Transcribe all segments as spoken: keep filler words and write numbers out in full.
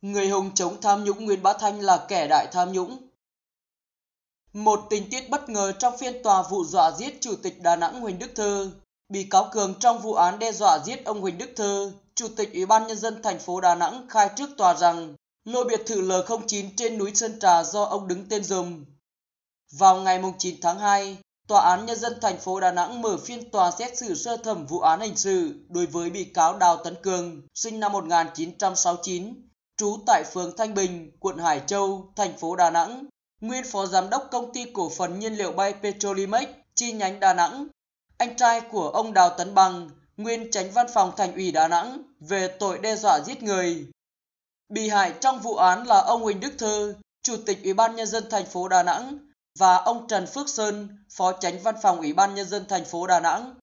Người hùng chống tham nhũng Nguyễn Bá Thanh là kẻ đại tham nhũng. Một tình tiết bất ngờ trong phiên tòa vụ dọa giết Chủ tịch Đà Nẵng Huỳnh Đức Thơ. Bị cáo Cường trong vụ án đe dọa giết ông Huỳnh Đức Thơ, Chủ tịch Ủy ban Nhân dân thành phố Đà Nẵng khai trước tòa rằng lô biệt thự L không chín trên núi Sơn Trà do ông đứng tên giùm. Vào ngày chín tháng hai, Tòa án Nhân dân thành phố Đà Nẵng mở phiên tòa xét xử sơ thẩm vụ án hình sự đối với bị cáo Đào Tấn Cường, sinh năm một nghìn chín trăm sáu mươi chín, trú tại phường Thanh Bình, quận Hải Châu, thành phố Đà Nẵng, nguyên phó giám đốc công ty cổ phần nhiên liệu bay Petrolimex, chi nhánh Đà Nẵng, anh trai của ông Đào Tấn Bằng, nguyên chánh văn phòng Thành ủy Đà Nẵng, về tội đe dọa giết người. Bị hại trong vụ án là ông Huỳnh Đức Thơ, Chủ tịch Ủy ban Nhân dân thành phố Đà Nẵng, và ông Trần Phước Sơn, Phó Chánh Văn phòng Ủy ban Nhân dân thành phố Đà Nẵng.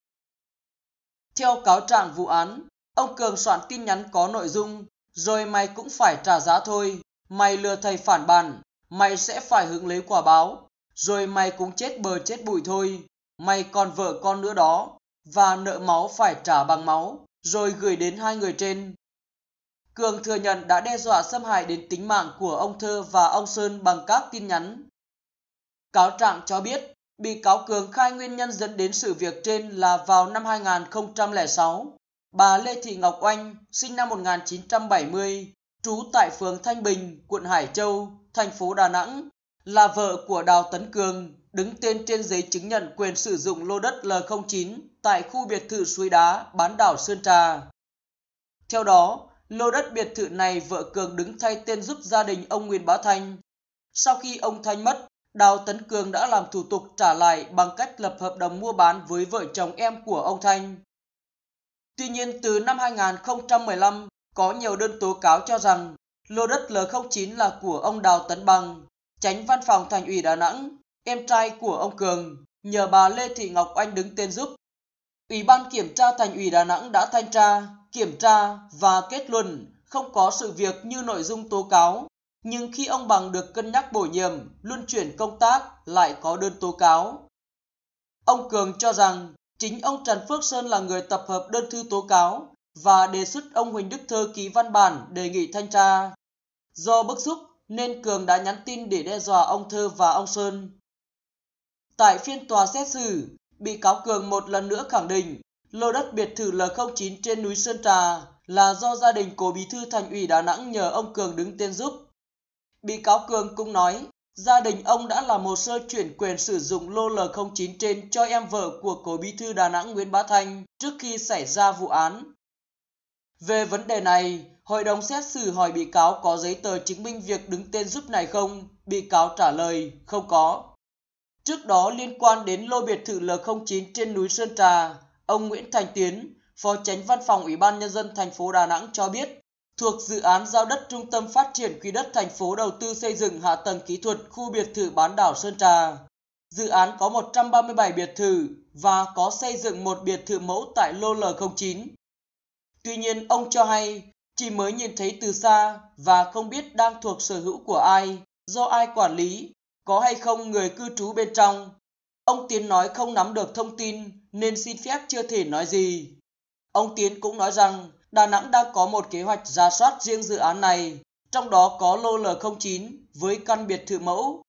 Theo cáo trạng vụ án, ông Cường soạn tin nhắn có nội dung: "Rồi mày cũng phải trả giá thôi, mày lừa thầy phản bản, mày sẽ phải hứng lấy quả báo, rồi mày cũng chết bờ chết bụi thôi, mày còn vợ con nữa đó, và nợ máu phải trả bằng máu", rồi gửi đến hai người trên. Cường thừa nhận đã đe dọa xâm hại đến tính mạng của ông Thơ và ông Sơn bằng các tin nhắn. Cáo trạng cho biết, bị cáo Cường khai nguyên nhân dẫn đến sự việc trên là vào năm hai nghìn không trăm lẻ sáu, bà Lê Thị Ngọc Oanh, sinh năm một nghìn chín trăm bảy mươi, trú tại phường Thanh Bình, quận Hải Châu, thành phố Đà Nẵng, là vợ của Đào Tấn Cường, đứng tên trên giấy chứng nhận quyền sử dụng lô đất L không chín tại khu biệt thự Suối Đá, bán đảo Sơn Trà. Theo đó, lô đất biệt thự này vợ Cường đứng thay tên giúp gia đình ông Nguyễn Bá Thanh. Sau khi ông Thanh mất, Đào Tấn Cường đã làm thủ tục trả lại bằng cách lập hợp đồng mua bán với vợ chồng em của ông Thanh. Tuy nhiên, từ năm hai nghìn không trăm mười lăm, có nhiều đơn tố cáo cho rằng lô đất L không chín là của ông Đào Tấn Bằng, Chánh Văn phòng Thành ủy Đà Nẵng, em trai của ông Cường, nhờ bà Lê Thị Ngọc Oanh đứng tên giúp. Ủy ban Kiểm tra Thành ủy Đà Nẵng đã thanh tra, kiểm tra và kết luận không có sự việc như nội dung tố cáo. Nhưng khi ông Bằng được cân nhắc bổ nhiệm, luân chuyển công tác lại có đơn tố cáo. Ông Cường cho rằng chính ông Trần Phước Sơn là người tập hợp đơn thư tố cáo và đề xuất ông Huỳnh Đức Thơ ký văn bản đề nghị thanh tra. Do bức xúc nên Cường đã nhắn tin để đe dọa ông Thơ và ông Sơn. Tại phiên tòa xét xử, bị cáo Cường một lần nữa khẳng định lô đất biệt thự L không chín trên núi Sơn Trà là do gia đình cố bí thư Thành ủy Đà Nẵng nhờ ông Cường đứng tên giúp. Bị cáo Cường cũng nói, gia đình ông đã làm hồ sơ chuyển quyền sử dụng lô L không chín trên cho em vợ của cố bí thư Đà Nẵng Nguyễn Bá Thanh trước khi xảy ra vụ án. Về vấn đề này, hội đồng xét xử hỏi bị cáo có giấy tờ chứng minh việc đứng tên giúp này không, bị cáo trả lời không có. Trước đó liên quan đến lô biệt thự L không chín trên núi Sơn Trà, ông Nguyễn Thành Tiến, Phó Chánh Văn phòng Ủy ban Nhân dân thành phố Đà Nẵng cho biết, thuộc dự án giao đất Trung tâm Phát triển Quỹ đất thành phố đầu tư xây dựng hạ tầng kỹ thuật khu biệt thự bán đảo Sơn Trà. Dự án có một trăm ba mươi bảy biệt thự và có xây dựng một biệt thự mẫu tại lô L không chín. Tuy nhiên, ông cho hay chỉ mới nhìn thấy từ xa và không biết đang thuộc sở hữu của ai, do ai quản lý, có hay không người cư trú bên trong. Ông Tiến nói không nắm được thông tin nên xin phép chưa thể nói gì. Ông Tiến cũng nói rằng Đà Nẵng đang có một kế hoạch rà soát riêng dự án này, trong đó có lô L không chín với căn biệt thự mẫu.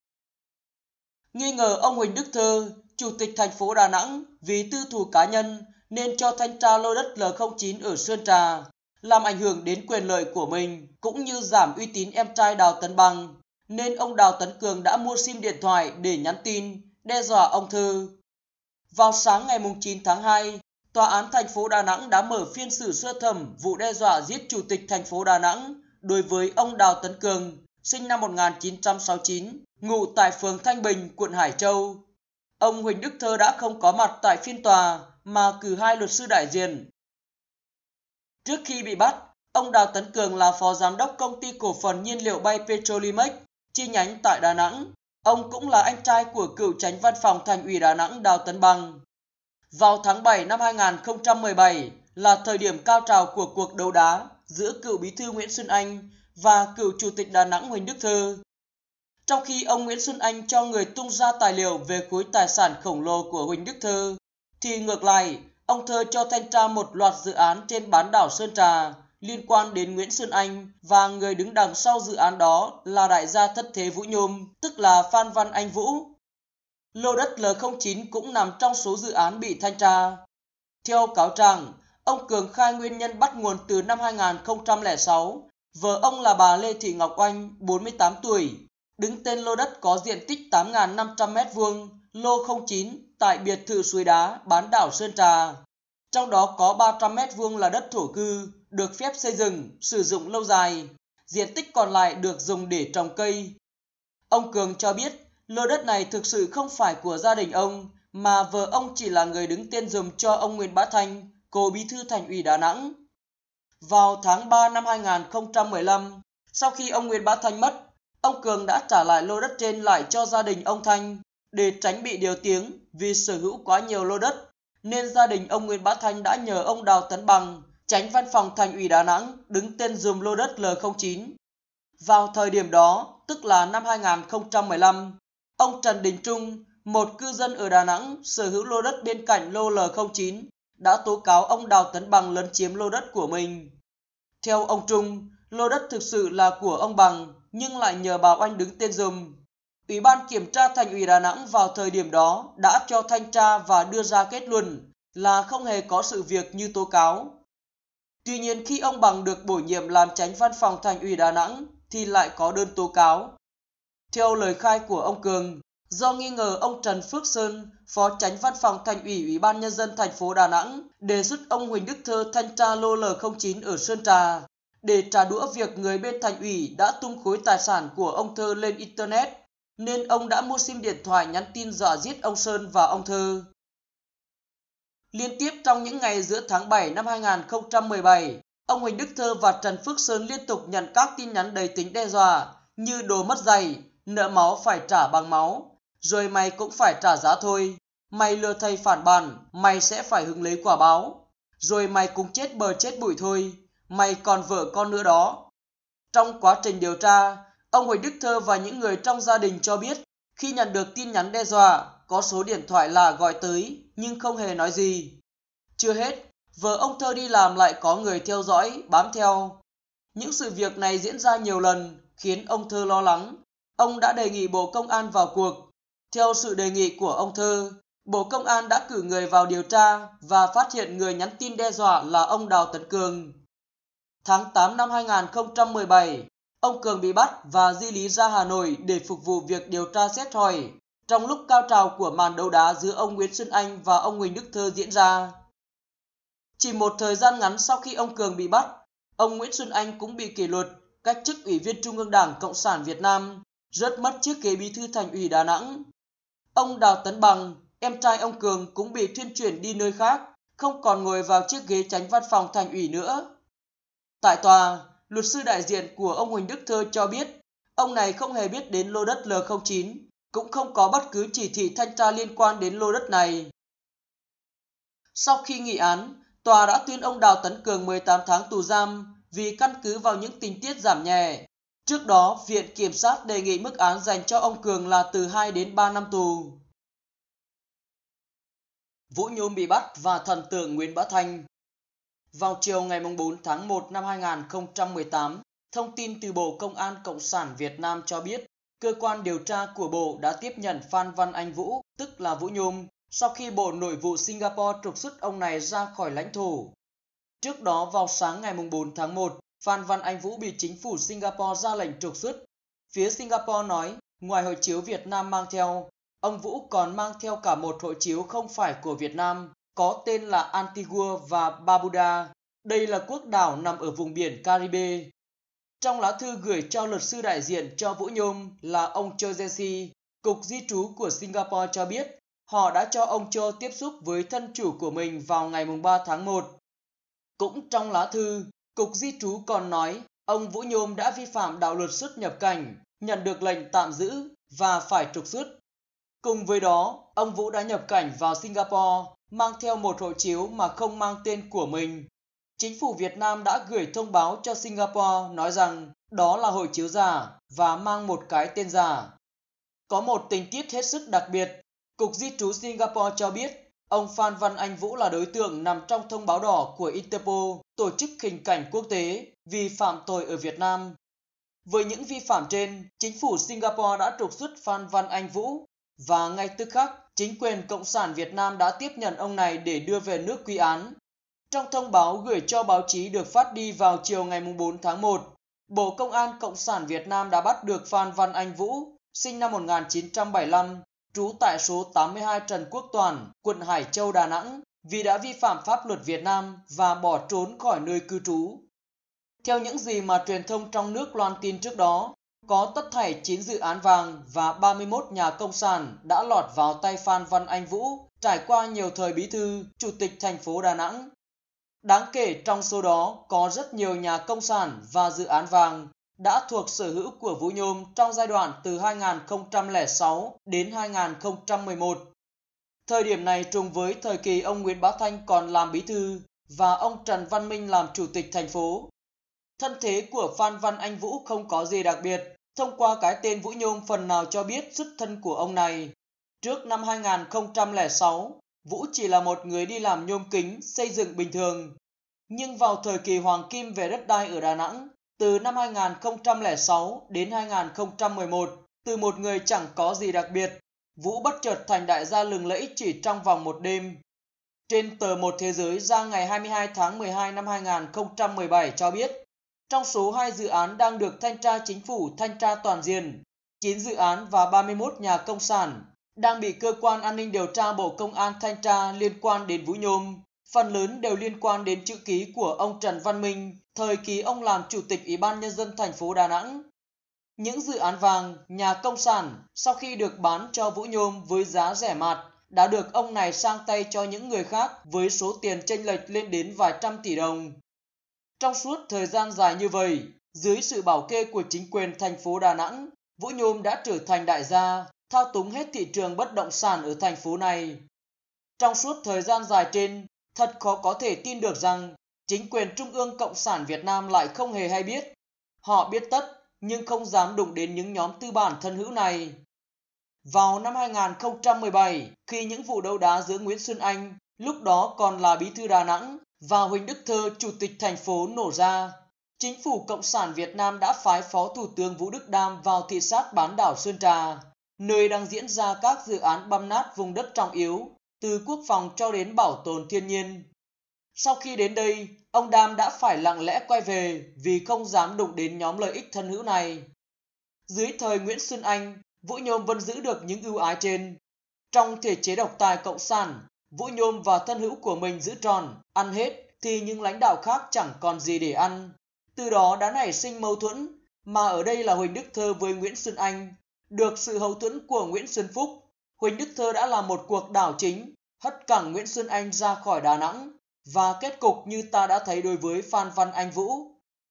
Nghi ngờ ông Huỳnh Đức Thơ, Chủ tịch thành phố Đà Nẵng vì tư thù cá nhân nên cho thanh tra lô đất L không chín ở Sơn Trà, làm ảnh hưởng đến quyền lợi của mình cũng như giảm uy tín em trai Đào Tấn Bằng, nên ông Đào Tấn Cường đã mua sim điện thoại để nhắn tin, đe dọa ông Thơ. Vào sáng ngày chín tháng hai, Tòa án thành phố Đà Nẵng đã mở phiên xử sơ thẩm vụ đe dọa giết Chủ tịch thành phố Đà Nẵng đối với ông Đào Tấn Cường, sinh năm một nghìn chín trăm sáu mươi chín, ngụ tại phường Thanh Bình, quận Hải Châu. Ông Huỳnh Đức Thơ đã không có mặt tại phiên tòa mà cử hai luật sư đại diện. Trước khi bị bắt, ông Đào Tấn Cường là phó giám đốc công ty cổ phần nhiên liệu bay Petrolimex, chi nhánh tại Đà Nẵng. Ông cũng là anh trai của cựu Chánh Văn phòng Thành ủy Đà Nẵng Đào Tấn Bằng. Vào tháng bảy năm hai nghìn không trăm mười bảy là thời điểm cao trào của cuộc đấu đá giữa cựu bí thư Nguyễn Xuân Anh và cựu Chủ tịch Đà Nẵng Huỳnh Đức Thơ. Trong khi ông Nguyễn Xuân Anh cho người tung ra tài liệu về khối tài sản khổng lồ của Huỳnh Đức Thơ, thì ngược lại, ông Thơ cho thanh tra một loạt dự án trên bán đảo Sơn Trà liên quan đến Nguyễn Xuân Anh và người đứng đằng sau dự án đó là đại gia thất thế Vũ Nhôm, tức là Phan Văn Anh Vũ. Lô đất L không chín cũng nằm trong số dự án bị thanh tra. Theo cáo trạng, ông Cường khai nguyên nhân bắt nguồn từ năm hai nghìn không trăm lẻ sáu. Vợ ông là bà Lê Thị Ngọc Oanh, bốn mươi tám tuổi, đứng tên lô đất có diện tích tám nghìn năm trăm mét vuông, lô không chín tại biệt thự Suối Đá, bán đảo Sơn Trà. Trong đó có ba trăm mét vuông là đất thổ cư, được phép xây dựng, sử dụng lâu dài. Diện tích còn lại được dùng để trồng cây. Ông Cường cho biết lô đất này thực sự không phải của gia đình ông, mà vợ ông chỉ là người đứng tên giùm cho ông Nguyễn Bá Thanh, cố bí thư Thành ủy Đà Nẵng. Vào tháng ba năm hai nghìn không trăm mười lăm, sau khi ông Nguyễn Bá Thanh mất, ông Cường đã trả lại lô đất trên lại cho gia đình ông Thanh để tránh bị điều tiếng vì sở hữu quá nhiều lô đất, nên gia đình ông Nguyễn Bá Thanh đã nhờ ông Đào Tấn Bằng, Chánh Văn phòng Thành ủy Đà Nẵng, đứng tên giùm lô đất L không chín. Vào thời điểm đó, tức là năm hai nghìn không trăm mười lăm, ông Trần Đình Trung, một cư dân ở Đà Nẵng sở hữu lô đất bên cạnh lô L không chín, đã tố cáo ông Đào Tấn Bằng lấn chiếm lô đất của mình. Theo ông Trung, lô đất thực sự là của ông Bằng, nhưng lại nhờ bà Oanh đứng tên giùm. Ủy ban Kiểm tra Thành ủy Đà Nẵng vào thời điểm đó đã cho thanh tra và đưa ra kết luận là không hề có sự việc như tố cáo. Tuy nhiên khi ông Bằng được bổ nhiệm làm Chánh Văn phòng Thành ủy Đà Nẵng thì lại có đơn tố cáo. Theo lời khai của ông Cường, do nghi ngờ ông Trần Phước Sơn, Phó Chánh Văn phòng Thành ủy Ủy ban Nhân dân thành phố Đà Nẵng đề xuất ông Huỳnh Đức Thơ thanh tra lô L không chín ở Sơn Trà để trả đũa việc người bên Thành ủy đã tung khối tài sản của ông Thơ lên Internet, nên ông đã mua sim điện thoại nhắn tin dọa giết ông Sơn và ông Thơ. Liên tiếp trong những ngày giữa tháng bảy năm hai nghìn không trăm mười bảy, ông Huỳnh Đức Thơ và Trần Phước Sơn liên tục nhận các tin nhắn đầy tính đe dọa như đồ mất giày, nợ máu phải trả bằng máu, rồi mày cũng phải trả giá thôi, mày lừa thầy phản bản, mày sẽ phải hứng lấy quả báo, rồi mày cũng chết bờ chết bụi thôi, mày còn vợ con nữa đó. Trong quá trình điều tra, ông Huỳnh Đức Thơ và những người trong gia đình cho biết khi nhận được tin nhắn đe dọa, có số điện thoại lạ gọi tới nhưng không hề nói gì. Chưa hết, vợ ông Thơ đi làm lại có người theo dõi, bám theo. Những sự việc này diễn ra nhiều lần khiến ông Thơ lo lắng. Ông đã đề nghị Bộ Công an vào cuộc. Theo sự đề nghị của ông Thơ, Bộ Công an đã cử người vào điều tra và phát hiện người nhắn tin đe dọa là ông Đào Tấn Cường. Tháng tám năm hai nghìn không trăm mười bảy, ông Cường bị bắt và di lý ra Hà Nội để phục vụ việc điều tra xét hỏi, trong lúc cao trào của màn đấu đá giữa ông Nguyễn Xuân Anh và ông Huỳnh Đức Thơ diễn ra. Chỉ một thời gian ngắn sau khi ông Cường bị bắt, ông Nguyễn Xuân Anh cũng bị kỷ luật, cách chức Ủy viên Trung ương Đảng Cộng sản Việt Nam, rớt mất chiếc ghế bí thư Thành ủy Đà Nẵng. Ông Đào Tấn Bằng, em trai ông Cường cũng bị thuyên chuyển đi nơi khác, không còn ngồi vào chiếc ghế Chánh Văn phòng Thành ủy nữa. Tại tòa, luật sư đại diện của ông Huỳnh Đức Thơ cho biết, ông này không hề biết đến lô đất L không chín, cũng không có bất cứ chỉ thị thanh tra liên quan đến lô đất này. Sau khi nghị án, tòa đã tuyên ông Đào Tấn Cường mười tám tháng tù giam vì căn cứ vào những tình tiết giảm nhẹ. Trước đó, Viện Kiểm sát đề nghị mức án dành cho ông Cường là từ hai đến ba năm tù. Vũ Nhôm bị bắt và thần tượng Nguyễn Bá Thanh. Vào chiều ngày bốn tháng một năm hai nghìn không trăm mười tám, thông tin từ Bộ Công an Cộng sản Việt Nam cho biết, cơ quan điều tra của Bộ đã tiếp nhận Phan Văn Anh Vũ, tức là Vũ Nhôm, sau khi Bộ Nội vụ Singapore trục xuất ông này ra khỏi lãnh thổ. Trước đó vào sáng ngày bốn tháng một, Phan Văn Anh Vũ bị chính phủ Singapore ra lệnh trục xuất. Phía Singapore nói, ngoài hộ chiếu Việt Nam mang theo, ông Vũ còn mang theo cả một hộ chiếu không phải của Việt Nam, có tên là Antigua và Barbuda. Đây là quốc đảo nằm ở vùng biển Caribe. Trong lá thư gửi cho luật sư đại diện cho Vũ Nhôm là ông Cho Jesse, Cục Di trú của Singapore cho biết, họ đã cho ông Cho tiếp xúc với thân chủ của mình vào ngày ba tháng một. Cũng trong lá thư, Cục Di trú còn nói ông Vũ Nhôm đã vi phạm đạo luật xuất nhập cảnh, nhận được lệnh tạm giữ và phải trục xuất. Cùng với đó, ông Vũ đã nhập cảnh vào Singapore, mang theo một hộ chiếu mà không mang tên của mình. Chính phủ Việt Nam đã gửi thông báo cho Singapore nói rằng đó là hộ chiếu giả và mang một cái tên giả. Có một tình tiết hết sức đặc biệt, Cục Di trú Singapore cho biết Ông Phan Văn Anh Vũ là đối tượng nằm trong thông báo đỏ của Interpol, tổ chức hình cảnh quốc tế, vì phạm tội ở Việt Nam. Với những vi phạm trên, chính phủ Singapore đã trục xuất Phan Văn Anh Vũ và ngay tức khắc, chính quyền Cộng sản Việt Nam đã tiếp nhận ông này để đưa về nước quy án. Trong thông báo gửi cho báo chí được phát đi vào chiều ngày bốn tháng một, Bộ Công an Cộng sản Việt Nam đã bắt được Phan Văn Anh Vũ, sinh năm một nghìn chín trăm bảy mươi lăm, trú tại số tám mươi hai Trần Quốc Toản, quận Hải Châu, Đà Nẵng, vì đã vi phạm pháp luật Việt Nam và bỏ trốn khỏi nơi cư trú. Theo những gì mà truyền thông trong nước loan tin trước đó, có tất thảy chín dự án vàng và ba mươi mốt nhà công sản đã lọt vào tay Phan Văn Anh Vũ, trải qua nhiều thời bí thư, chủ tịch thành phố Đà Nẵng. Đáng kể trong số đó có rất nhiều nhà công sản và dự án vàng đã thuộc sở hữu của Vũ Nhôm trong giai đoạn từ hai nghìn không trăm lẻ sáu đến hai nghìn không trăm mười một. Thời điểm này trùng với thời kỳ ông Nguyễn Bá Thanh còn làm bí thư và ông Trần Văn Minh làm chủ tịch thành phố. Thân thế của Phan Văn Anh Vũ không có gì đặc biệt, thông qua cái tên Vũ Nhôm phần nào cho biết xuất thân của ông này. Trước năm hai nghìn không trăm lẻ sáu, Vũ chỉ là một người đi làm nhôm kính, xây dựng bình thường. Nhưng vào thời kỳ hoàng kim về đất đai ở Đà Nẵng, từ năm hai nghìn không trăm lẻ sáu đến hai nghìn không trăm mười một, từ một người chẳng có gì đặc biệt, Vũ bất chợt thành đại gia lừng lẫy chỉ trong vòng một đêm. Trên tờ Một Thế Giới ra ngày hai mươi hai tháng mười hai năm hai nghìn không trăm mười bảy cho biết, trong số hai dự án đang được thanh tra chính phủ thanh tra toàn diện, chín dự án và ba mươi mốt nhà công sản đang bị cơ quan an ninh điều tra Bộ Công an thanh tra liên quan đến Vũ Nhôm, phần lớn đều liên quan đến chữ ký của ông Trần Văn Minh, thời kỳ ông làm chủ tịch Ủy ban Nhân dân thành phố Đà Nẵng. Những dự án vàng, nhà công sản sau khi được bán cho Vũ Nhôm với giá rẻ mạt đã được ông này sang tay cho những người khác với số tiền chênh lệch lên đến vài trăm tỷ đồng. Trong suốt thời gian dài như vậy, dưới sự bảo kê của chính quyền thành phố Đà Nẵng, Vũ Nhôm đã trở thành đại gia, thao túng hết thị trường bất động sản ở thành phố này. Trong suốt thời gian dài trên, thật khó có thể tin được rằng chính quyền Trung ương Cộng sản Việt Nam lại không hề hay biết. Họ biết tất, nhưng không dám đụng đến những nhóm tư bản thân hữu này. Vào năm hai nghìn không trăm mười bảy, khi những vụ đấu đá giữa Nguyễn Xuân Anh, lúc đó còn là bí thư Đà Nẵng, và Huỳnh Đức Thơ, chủ tịch thành phố nổ ra, chính phủ Cộng sản Việt Nam đã phái Phó Thủ tướng Vũ Đức Đam vào thị sát bán đảo Sơn Trà, nơi đang diễn ra các dự án băm nát vùng đất trọng yếu, từ quốc phòng cho đến bảo tồn thiên nhiên. Sau khi đến đây, ông Đam đã phải lặng lẽ quay về vì không dám đụng đến nhóm lợi ích thân hữu này. Dưới thời Nguyễn Xuân Anh, Vũ Nhôm vẫn giữ được những ưu ái trên. Trong thể chế độc tài cộng sản, Vũ Nhôm và thân hữu của mình giữ tròn, ăn hết thì những lãnh đạo khác chẳng còn gì để ăn. Từ đó đã nảy sinh mâu thuẫn, mà ở đây là Huỳnh Đức Thơ với Nguyễn Xuân Anh. Được sự hậu thuẫn của Nguyễn Xuân Phúc, Huỳnh Đức Thơ đã làm một cuộc đảo chính, hất cẳng Nguyễn Xuân Anh ra khỏi Đà Nẵng, và kết cục như ta đã thấy đối với Phan Văn Anh Vũ.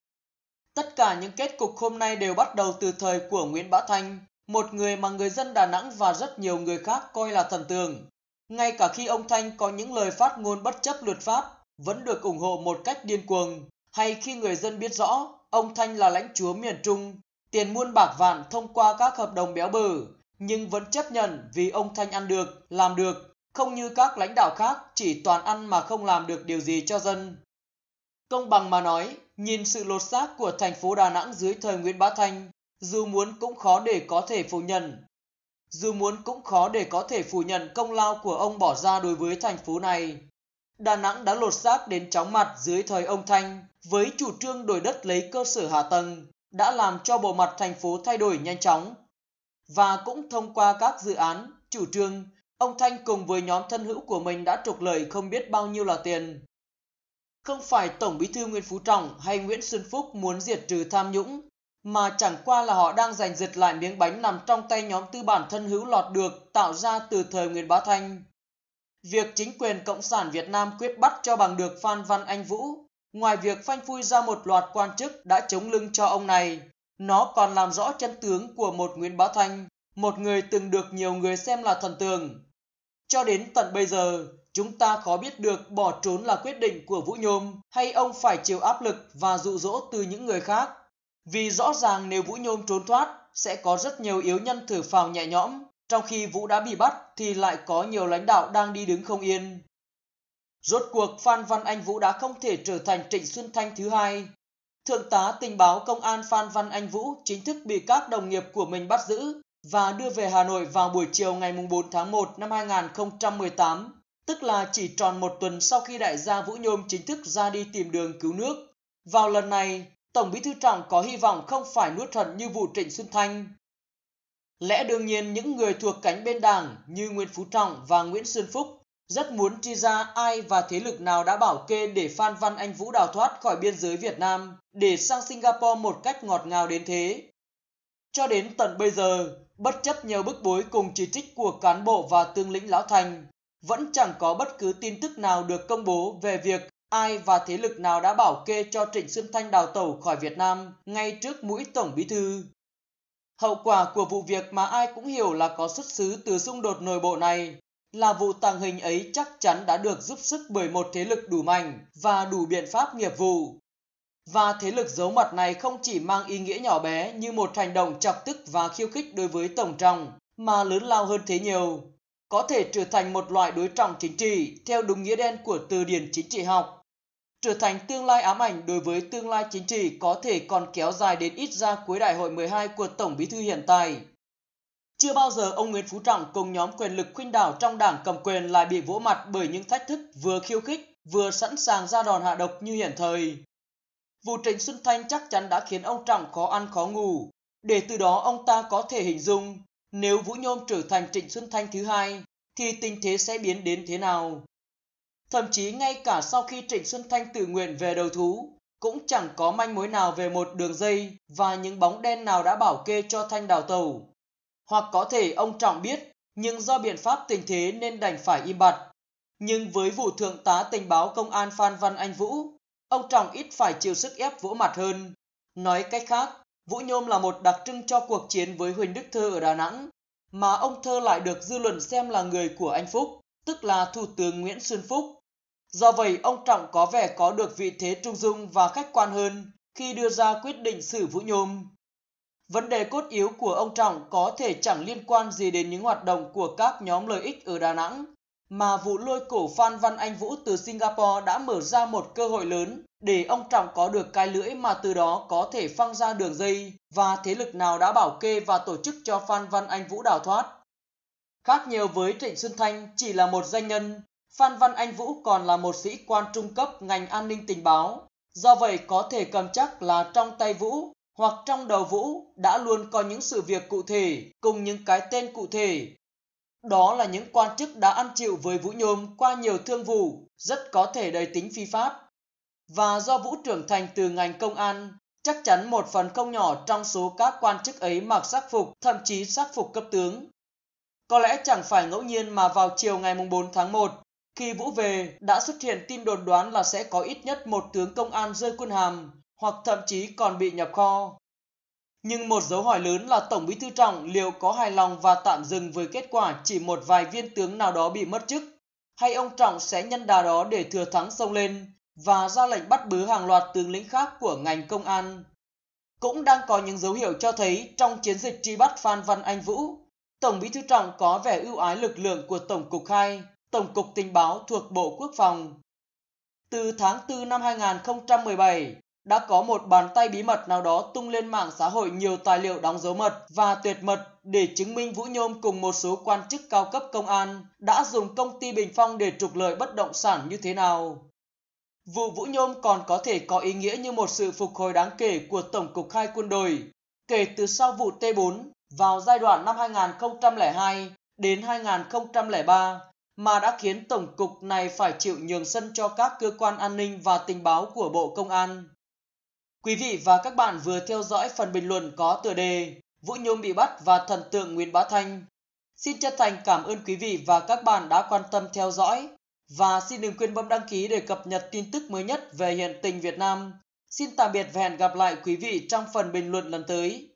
Tất cả những kết cục hôm nay đều bắt đầu từ thời của Nguyễn Bá Thanh, một người mà người dân Đà Nẵng và rất nhiều người khác coi là thần tượng. Ngay cả khi ông Thanh có những lời phát ngôn bất chấp luật pháp, vẫn được ủng hộ một cách điên cuồng, hay khi người dân biết rõ ông Thanh là lãnh chúa miền Trung, tiền muôn bạc vạn thông qua các hợp đồng béo bở, nhưng vẫn chấp nhận vì ông Thanh ăn được, làm được, không như các lãnh đạo khác chỉ toàn ăn mà không làm được điều gì cho dân. Công bằng mà nói, nhìn sự lột xác của thành phố Đà Nẵng dưới thời Nguyễn Bá Thanh, dù muốn cũng khó để có thể phủ nhận. Dù muốn cũng khó để có thể phủ nhận công lao của ông bỏ ra đối với thành phố này. Đà Nẵng đã lột xác đến chóng mặt dưới thời ông Thanh, với chủ trương đổi đất lấy cơ sở hạ tầng, đã làm cho bộ mặt thành phố thay đổi nhanh chóng. Và cũng thông qua các dự án, chủ trương, ông Thanh cùng với nhóm thân hữu của mình đã trục lợi không biết bao nhiêu là tiền. Không phải Tổng Bí thư Nguyễn Phú Trọng hay Nguyễn Xuân Phúc muốn diệt trừ tham nhũng, mà chẳng qua là họ đang giành giật lại miếng bánh nằm trong tay nhóm tư bản thân hữu lọt được tạo ra từ thời Nguyễn Bá Thanh. Việc chính quyền Cộng sản Việt Nam quyết bắt cho bằng được Phan Văn Anh Vũ, ngoài việc phanh phui ra một loạt quan chức đã chống lưng cho ông này, nó còn làm rõ chân tướng của một Nguyễn Bá Thanh, một người từng được nhiều người xem là thần tượng. Cho đến tận bây giờ, chúng ta khó biết được bỏ trốn là quyết định của Vũ Nhôm hay ông phải chịu áp lực và dụ dỗ từ những người khác. Vì rõ ràng nếu Vũ Nhôm trốn thoát, sẽ có rất nhiều yếu nhân thở phào nhẹ nhõm, Trong khi Vũ đã bị bắt thì lại có nhiều lãnh đạo đang đi đứng không yên. Rốt cuộc Phan Văn Anh Vũ đã không thể trở thành Trịnh Xuân Thanh thứ hai. Thượng tá tình báo công an Phan Văn Anh Vũ chính thức bị các đồng nghiệp của mình bắt giữ và đưa về Hà Nội vào buổi chiều ngày bốn tháng một năm hai nghìn không trăm mười tám, tức là chỉ tròn một tuần sau khi đại gia Vũ Nhôm chính thức ra đi tìm đường cứu nước. Vào lần này, Tổng Bí thư Trọng có hy vọng không phải nuốt hận như vụ Trịnh Xuân Thanh. Lẽ đương nhiên những người thuộc cánh bên Đảng như Nguyễn Phú Trọng và Nguyễn Xuân Phúc rất muốn truy ra ai và thế lực nào đã bảo kê để Phan Văn Anh Vũ đào thoát khỏi biên giới Việt Nam để sang Singapore một cách ngọt ngào đến thế. Cho đến tận bây giờ, bất chấp nhiều bức bối cùng chỉ trích của cán bộ và tướng lĩnh Lão Thành, vẫn chẳng có bất cứ tin tức nào được công bố về việc ai và thế lực nào đã bảo kê cho Trịnh Xuân Thanh đào tẩu khỏi Việt Nam ngay trước mũi Tổng Bí thư. Hậu quả của vụ việc mà ai cũng hiểu là có xuất xứ từ xung đột nội bộ này là vụ tàng hình ấy chắc chắn đã được giúp sức bởi một thế lực đủ mạnh và đủ biện pháp nghiệp vụ. Và thế lực giấu mặt này không chỉ mang ý nghĩa nhỏ bé như một hành động chọc tức và khiêu khích đối với Tổng Trọng, mà lớn lao hơn thế nhiều, có thể trở thành một loại đối trọng chính trị theo đúng nghĩa đen của từ điển chính trị học, trở thành tương lai ám ảnh đối với tương lai chính trị có thể còn kéo dài đến ít ra cuối đại hội mười hai của Tổng Bí thư hiện tại. Chưa bao giờ ông Nguyễn Phú Trọng cùng nhóm quyền lực khuynh đảo trong Đảng cầm quyền lại bị vỗ mặt bởi những thách thức vừa khiêu khích vừa sẵn sàng ra đòn hạ độc như hiện thời. Vụ Trịnh Xuân Thanh chắc chắn đã khiến ông Trọng khó ăn khó ngủ, để từ đó ông ta có thể hình dung nếu Vũ Nhôm trở thành Trịnh Xuân Thanh thứ hai thì tình thế sẽ biến đến thế nào. Thậm chí ngay cả sau khi Trịnh Xuân Thanh tự nguyện về đầu thú, cũng chẳng có manh mối nào về một đường dây và những bóng đen nào đã bảo kê cho Thanh đào tẩu. Hoặc có thể ông Trọng biết, nhưng do biện pháp tình thế nên đành phải im bặt. Nhưng với vụ thượng tá tình báo công an Phan Văn Anh Vũ, ông Trọng ít phải chịu sức ép vỗ mặt hơn. Nói cách khác, Vũ Nhôm là một đặc trưng cho cuộc chiến với Huỳnh Đức Thơ ở Đà Nẵng, mà ông Thơ lại được dư luận xem là người của anh Phúc, tức là Thủ tướng Nguyễn Xuân Phúc. Do vậy, ông Trọng có vẻ có được vị thế trung dung và khách quan hơn khi đưa ra quyết định xử Vũ Nhôm. Vấn đề cốt yếu của ông Trọng có thể chẳng liên quan gì đến những hoạt động của các nhóm lợi ích ở Đà Nẵng, mà vụ lôi cổ Phan Văn Anh Vũ từ Singapore đã mở ra một cơ hội lớn để ông Trọng có được cái lưỡi mà từ đó có thể phăng ra đường dây và thế lực nào đã bảo kê và tổ chức cho Phan Văn Anh Vũ đào thoát. Khác nhiều với Trịnh Xuân Thanh chỉ là một danh nhân, Phan Văn Anh Vũ còn là một sĩ quan trung cấp ngành an ninh tình báo. Do vậy có thể cầm chắc là trong tay Vũ hoặc trong đầu Vũ đã luôn có những sự việc cụ thể cùng những cái tên cụ thể. Đó là những quan chức đã ăn chịu với Vũ Nhôm qua nhiều thương vụ, rất có thể đầy tính phi pháp. Và do Vũ trưởng thành từ ngành công an, chắc chắn một phần không nhỏ trong số các quan chức ấy mặc sắc phục, thậm chí sắc phục cấp tướng. Có lẽ chẳng phải ngẫu nhiên mà vào chiều ngày bốn tháng một, khi Vũ về, đã xuất hiện tin đồn đoán là sẽ có ít nhất một tướng công an rơi quân hàm, hoặc thậm chí còn bị nhập kho. Nhưng một dấu hỏi lớn là Tổng Bí thư Trọng liệu có hài lòng và tạm dừng với kết quả chỉ một vài viên tướng nào đó bị mất chức, hay ông Trọng sẽ nhân đà đó để thừa thắng xông lên và ra lệnh bắt bớ hàng loạt tướng lĩnh khác của ngành công an. Cũng đang có những dấu hiệu cho thấy trong chiến dịch truy bắt Phan Văn Anh Vũ, Tổng Bí thư Trọng có vẻ ưu ái lực lượng của Tổng cục hai, Tổng cục Tình báo thuộc Bộ Quốc phòng. Từ tháng tư năm hai nghìn không trăm mười bảy, đã có một bàn tay bí mật nào đó tung lên mạng xã hội nhiều tài liệu đóng dấu mật và tuyệt mật để chứng minh Vũ Nhôm cùng một số quan chức cao cấp công an đã dùng công ty Bình Phong để trục lợi bất động sản như thế nào. Vụ Vũ Nhôm còn có thể có ý nghĩa như một sự phục hồi đáng kể của Tổng cục hai quân đội kể từ sau vụ T bốn vào giai đoạn năm hai nghìn không trăm lẻ hai đến hai nghìn không trăm lẻ ba, mà đã khiến Tổng cục này phải chịu nhường sân cho các cơ quan an ninh và tình báo của Bộ Công an. Quý vị và các bạn vừa theo dõi phần bình luận có tựa đề Vũ Nhôm bị bắt và thần tượng Nguyễn Bá Thanh. Xin chân thành cảm ơn quý vị và các bạn đã quan tâm theo dõi và xin đừng quên bấm đăng ký để cập nhật tin tức mới nhất về hiện tình Việt Nam. Xin tạm biệt và hẹn gặp lại quý vị trong phần bình luận lần tới.